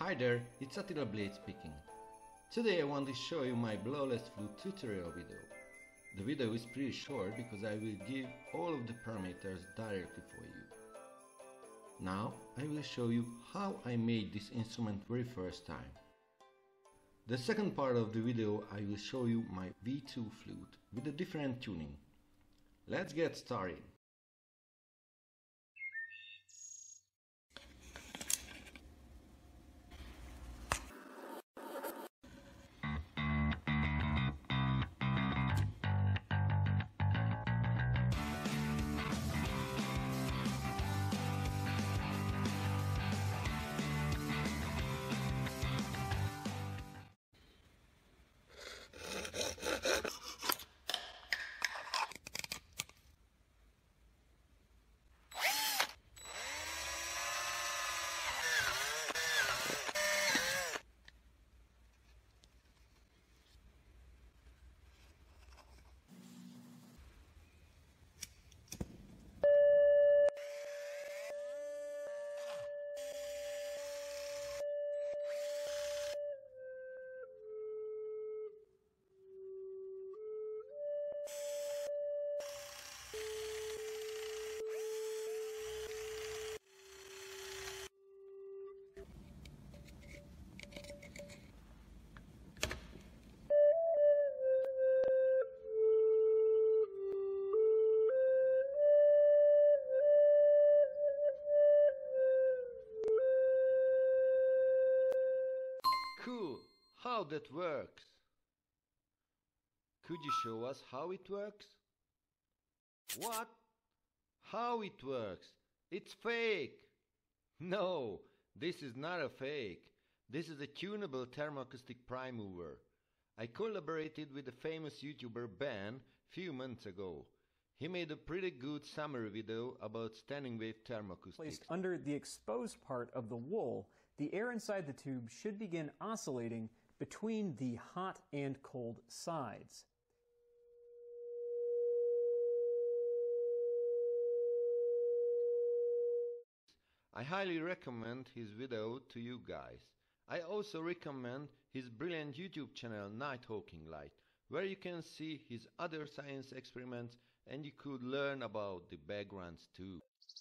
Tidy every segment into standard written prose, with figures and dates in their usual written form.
Hi there, it's Attila Blade speaking. Today I want to show you my Blowless Flute tutorial video. The video is pretty short because I will give all of the parameters directly for you. Now I will show you how I made this instrument very first time. The second part of the video I will show you my V2 flute with a different tuning. Let's get started. Cool! How that works? Could you show us how it works? What? How it works? It's fake! No, this is not a fake. This is a tunable thermoacoustic prime mover. I collaborated with a famous YouTuber Ben few months ago. He made a pretty good summary video about standing wave thermoacoustics. Placed under the exposed part of the wool, the air inside the tube should begin oscillating between the hot and cold sides. I highly recommend his video to you guys. I also recommend his brilliant YouTube channel Nighthawking Light, where you can see his other science experiments and you could learn about the backgrounds too.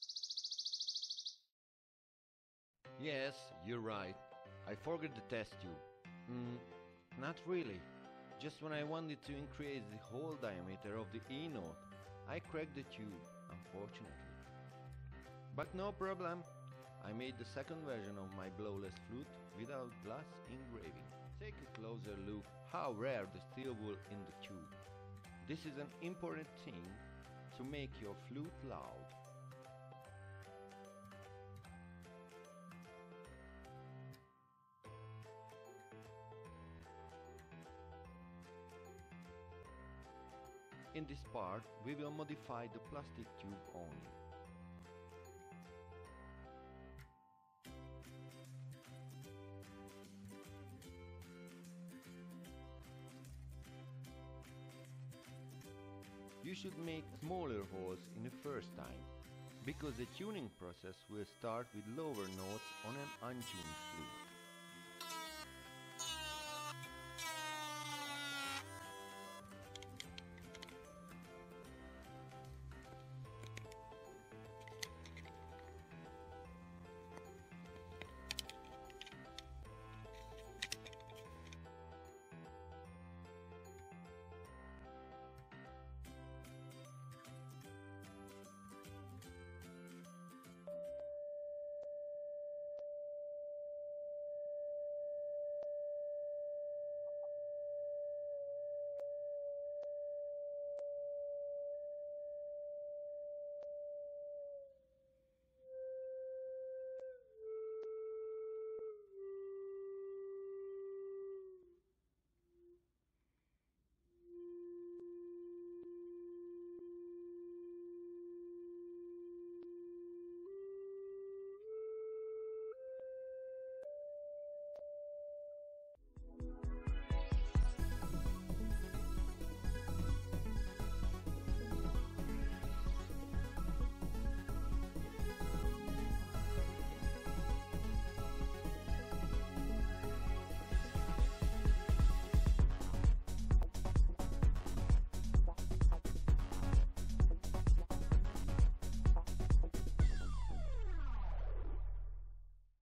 Yes, you're right. I forgot the test tube. Not really. Just when I wanted to increase the hole diameter of the E note, I cracked the tube, unfortunately. But no problem. I made the second version of my Blowless Flute without glass engraving. Take a closer look how rare the steel wool in the tube. This is an important thing to make your flute loud. In this part, we will modify the plastic tube only. You should make smaller holes in the first time, because the tuning process will start with lower notes on an untuned flute.